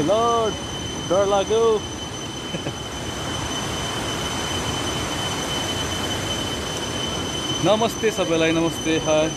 Lord डर लाग्यो। नमस्ते सबैलाई, नमस्ते, हाय।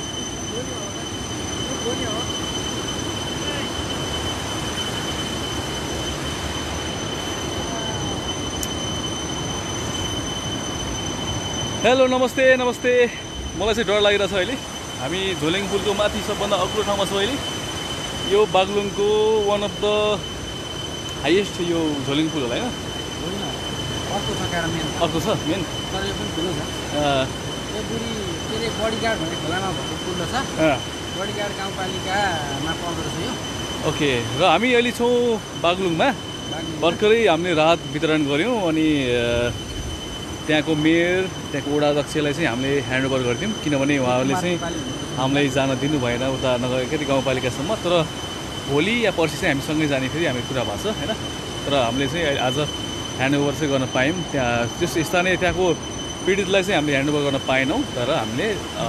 हेलो, नमस्ते नमस्ते। मलाई चाहिँ डर लागिरहेछ अहिले। हामी झोलेङ पुलको माथि सबभन्दा अग्लो ठाउँमा छौँ अहिले। यो बागलुङको वान अफ द हाइएस्ट यो झोलेङ पुल होला होइन? अर्को छ मेन, अर्को छ मेन, तर यो पनि ठुलो छ। यो बुढी के अरे बडीगार्ड भन्ने खोलामा भएको पुल छ। बडीगार्ड गाउँपालिकामा पर्दो रहेछ यो। ओके, र हामी अहिले छौँ बागलुङमा। भर्खरै हामीले राहत वितरण गऱ्यौँ अनि त्यहाँको मेयर, त्यहाँको वडा अध्यक्षलाई चाहिँ हामीले ह्यान्डओभर गरिदियौँ, किनभने उहाँहरूले चाहिँ हामीलाई जान दिनु भएन उता नगर के अरे गाउँपालिकासम्म। तर भोलि या पर्सि चाहिँ हामी सँगै जाने फेरि हामी कुरा भएको छ होइन। तर हामीले चाहिँ आज ह्यान्डओभर चाहिँ गर्न पायौँ। त्यहाँ त्यस स्थानीय त्यहाँको पीडितलाई चाहिँ हामीले ह्यान्डओभर गर्न पाएनौँ। तर हामीले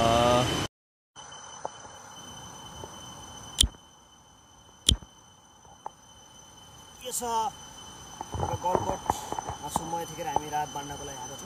यो छ गलकोटमा सुम्म यतिखेर हामी रात बाँड्नको लागि आएको छौँ।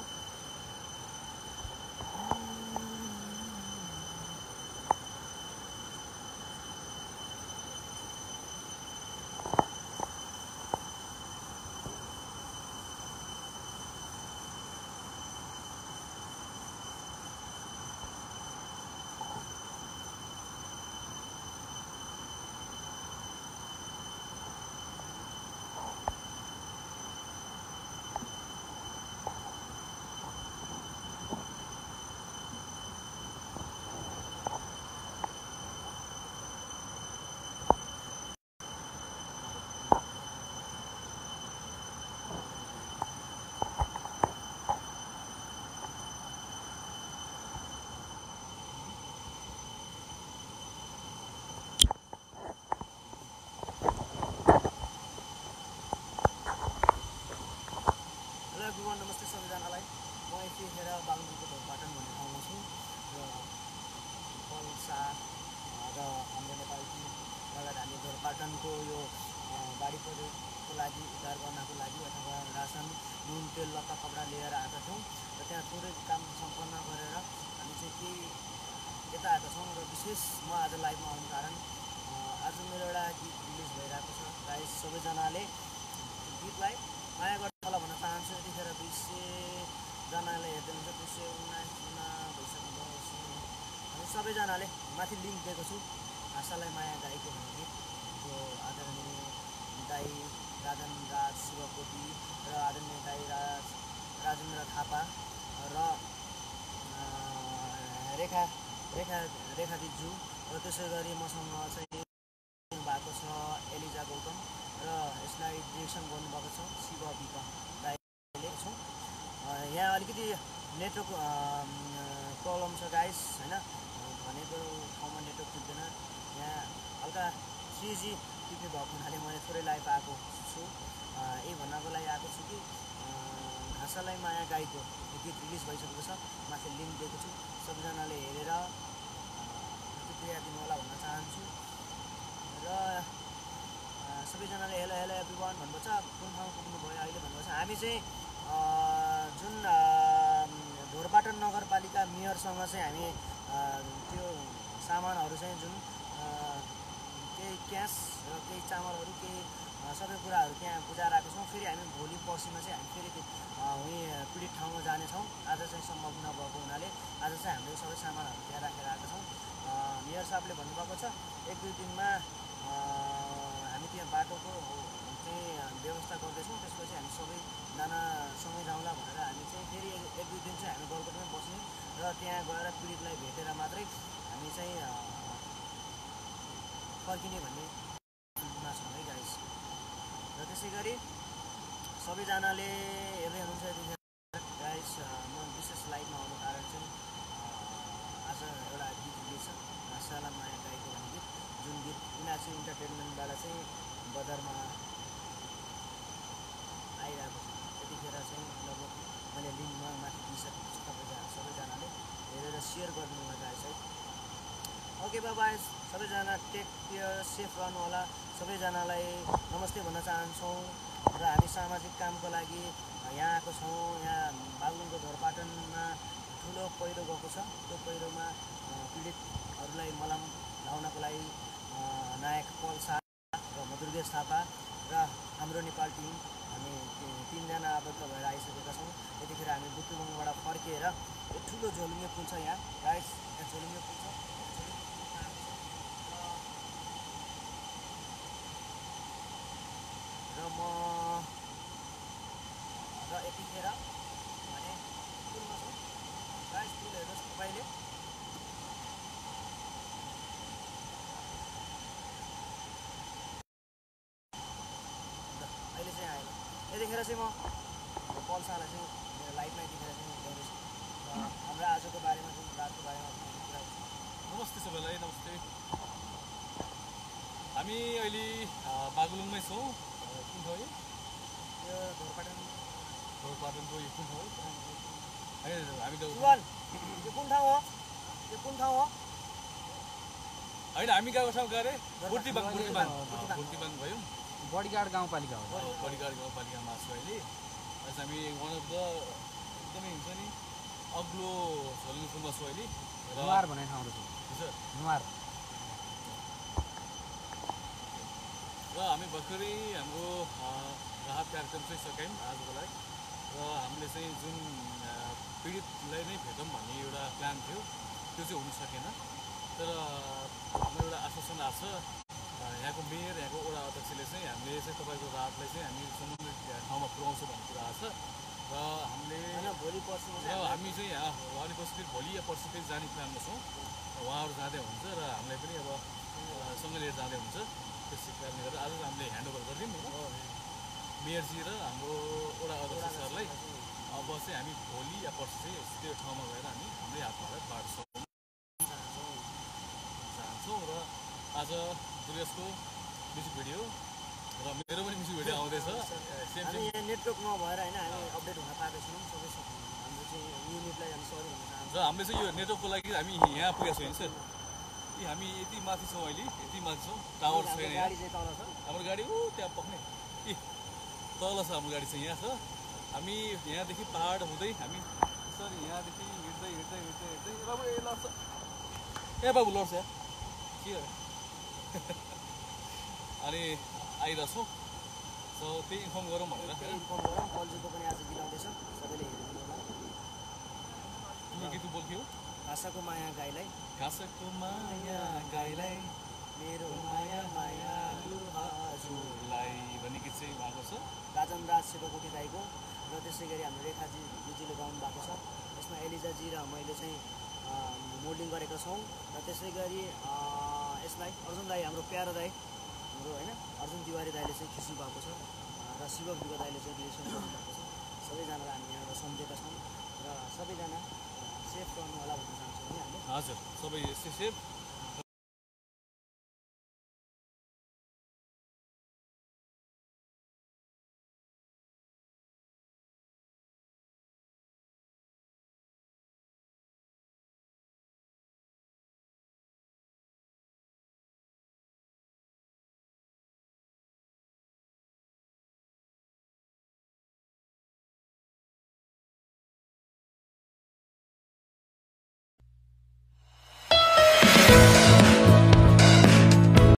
नमस्ते सबैजनालाई। म यतिखेर बागलुङको ढोरपाटन भन्ने ठाउँमा छु र पल्सा र हाम्रो नेपाली टिमबाट हामी ढोरपाटनको यो बाढी प्रयोगको लागि उद्धार गर्नको लागि अथवा रासन, नुन, तेल, लत्ता, कपडा लिएर आएका छौँ र त्यहाँ थोरै काम सम्पन्न गरेर हामी चाहिँ केही यता आएका छौँ। र विशेष म आज लाइभमा आउनु कारण आज मेरो एउटा गीत रिलिज भइरहेको छ। गाइस, सबैजनाले गीतलाई माया गर्नु होला भन्न चाहन्छु। यतिखेर 200जनाले हेर्दै हुन्छ, 219 भइसक्नु हामी सबैजनाले माथि लिङ्क दिएको छु। भाषालाई माया गाईको भन्ने गीत, जो आदरणीय दाई राजन राज शिवकोटी र आदरणीय दाई राजेन्द्र थापा र रेखा दिजु र त्यसै गरी मसँग चाहिँ भएको छ एलिजा गौतम र यसलाई डिरेक्सन गर्नुभएको छ शिव विक दाइले छौँ। यहाँ अलिकति नेटवर्क प्रब्लम छ गाइस होइन, भनेको ठाउँमा नेटवर्क टिप्दैन। यहाँ हल्का 3G टिप्ने भएको हुनाले मैले थोरै लाइभ आएको छु। यही भन्नको लागि आएको छु कि भाषालाई माया गाईको गीत रिलिज भइसकेको छ। माथि लिङ्क दिएको छु, सबैजनाले हेरेर प्रतिक्रिया दिनु होला भन्न चाहन्छु। र सबैजनाले हेलो हेलो एभ्रिवान भन्नुपर्छ। कुन ठाउँ पुग्नुभयो अहिले भन्नुपर्छ। हामी चाहिँ जुन ढोरपाटन नगरपालिका मेयरसँग चाहिँ हामी त्यो सामानहरू चाहिँ जुन केही क्यास र केही चामलहरू केही सबै कुराहरू त्यहाँ बुझाएर आएको छौँ। फेरि हामी भोलि पर्सिमा चाहिँ हामी फेरि उहीँ पीडित ठाउँमा जानेछौँ। आज चाहिँ सम्भव नभएको हुनाले आज चाहिँ हामीले सबै सामानहरू त्यहाँ राखेर आएका छौँ। मेयर साहबले भन्नुभएको छ 1-2 दिनमा हामी त्यहाँ बाटोको चाहिँ व्यवस्था गर्दैछौँ। त्यसपछि हामी सबैजना सँगै जाउँला भनेर हामी चाहिँ फेरि 1-2 दिन चाहिँ हामी गलकोटमै बस्ने र त्यहाँ गएर पीडितलाई भेटेर मात्रै हामी चाहिँ फर्किने भन्ने छौँ है गाइस। र त्यसै गरी सबैजनाले हेर्दै हुनुहुन्छ गाइस। म विशेष लाइभमा आउनु कारण चाहिँ आज एउटा गीत रिलिज छ, भाषालाई माया गाईको भन्ने गीत, जुन गीत इनाक्सी इन्टरटेनमेन्टबाट चाहिँ बजारमा आइरहेको छ। त्यतिखेर चाहिँ लगभग मैले लिङ्कमा माथि दिइसकेको छु। सबैजनाले हेरेर सेयर गरिदिनु होला गाइस है। Okay bye bye. सबैजना टेक केयर सेफ रहनु होला। सबैजनालाई नमस्ते भन्न चाहन्छौँ र हामी सामाजिक कामको लागि यहाँ आएको छौँ। यहाँ बागलुङको ढोरपाटनमा ठुलो पहिरो गएको छ। त्यो पहिरोमा पीडितहरूलाई मलम लाउनको लागि नायक पल शाह र मधुर्गेश थापा र हाम्रो नेपाल टिम हामी तीनजना आबद्ध भएर आइसकेका छौँ। यतिखेर हामी बुटुलुङबाट फर्किएर यो ठुलो झोलुङ्गे पुल छ यहाँ गाइस, यहाँ झोलुङ्गे पुल छ। र यतिखेर भने पुलमा छौँ गाइस। पुल हेर्नुहोस् तपाईँले, अहिले चाहिँ आएन। यतिखेर चाहिँ म पल्सालाई चाहिँ मेरो लाइफमा यतिखेर चाहिँ गर्दैछु र हाम्रो आजको बारेमा चाहिँ रातको बारेमा कुरा गर्छु। नमस्ते सबैलाई, नमस्ते। हामी अहिले बागलुङमै छौँ। कुन ठाउँ यो? यो ढोरपाटनको यो कुन ठाउँ हो? हामी त सुवन, यो कुन ठाउँ हो? यो कुन ठाउँ हो? होइन, हामी गएको ठाउँ गएर बुर्तिबाङ भयो। बडीगार्ड गाउँपालिका हो। बडीगार्ड गाउँपालिकामा छु अहिले। हामी वान अफ द एकदमै हुन्छ नि अग्लो झोलुङ्गे पुलमा छु अहिले। नुहार भन्ने ठाउँ रहेछ। नुहार। र हामी भर्खरै हाम्रो राहत कार्यक्रम चाहिँ सक्यौँ आजको लागि। र हामीले चाहिँ जुन पीडितलाई नै भेटौँ भन्ने एउटा प्लान थियो, त्यो चाहिँ हुन सकेन। तर हाम्रो एउटा आश्वासन आएको छ यहाँको मेयर, यहाँको वडा अध्यक्षले चाहिँ हामीले चाहिँ तपाईँको राहतलाई चाहिँ हामी सम्बन्धित ठाउँमा पुर्याउँछौँ भन्ने कुरा छ। र हामीले भोलि पर्सि हामी चाहिँ यहाँ पर्सि भोलि या पर्सि फेरि जाने प्लानमा छौँ। उहाँहरू जाँदै हुन्छ र हामीलाई पनि अब सँगै लिएर जाँदै हुन्छ। त्यसै कारणले गर्दा आज हामीले ह्यान्डओभर गरिदिउँ मेयरजी र हाम्रो वडा अध्यक्ष सरलाई। अब चाहिँ हामी भोलि या पर्सि चाहिँ त्यो ठाउँमा गएर हामी हाम्रै हातबाट बाँड्छौँ चाहन्छौँ। र आज दुर्गेशको म्युजिक भिडियो र मेरो पनि म्युजिक भिडियो आउँदैछ। हामी यहाँ नेटवर्क नभएर होइन हामी अपडेट हुन पाएको छैनौँ। सबै हाम्रो चाहिँ युनिटलाई हामी सरी भन्न चाहन्छौँ। र हामीले चाहिँ यो नेटवर्कको लागि हामी यहाँ पुगेको छौँ सर। हामी यति माथि छौँ, अहिले यति माथि छौँ, टावर छैन। गाडी चाहिँ तल छ। हाम्रो गाडी त्यहाँ पक्ने तल छ। हाम्रो गाडी चाहिँ यहाँ छ। हामी यहाँदेखि पहाड हुँदै हामी सर यहाँदेखि हिँड्दै हिँड्दै हिँड्दै हिँड्दै बाबु लड्छ, ए बाबु लड्छ के हो अनि आइरहेछौँ। सो त्यही इन्फर्म गरौँ भनेर। इन्फर्म गरौँ। कल्जुको पनि आज बिलाउँदैछ, सबैले हेर्नु होला। तिम्रो गीत बोल्थ्यो घाँसको माया गाईलाई, घाँसको माया गाईलाई मेरो माया माया हजुरलाई भन्ने गीत चाहिँ उहाँको छ। राजन राज सेवाकोटी दाईको। र त्यसै गरी हाम्रो रेखाजी दिदीले गाउनु भएको छ। यसमा एलिजाजी र मैले चाहिँ मोल्डिङ गरेका छौँ। र त्यसै गरी यसलाई अर्जुन दाई, हाम्रो प्यारो दाई, हाम्रो होइन अर्जुन तिवारी दाईले चाहिँ खिच्नु भएको छ। र शिवक दुर्गा दाईले चाहिँ डिरेक्सन गर्नुभएको छ। सबैजनालाई हामी यहाँबाट सम्झेका छौँ र सबैजना सेफ रहनु होला भन्न चाहन्छौँ नि हामीले। हजुर, सबै सेफ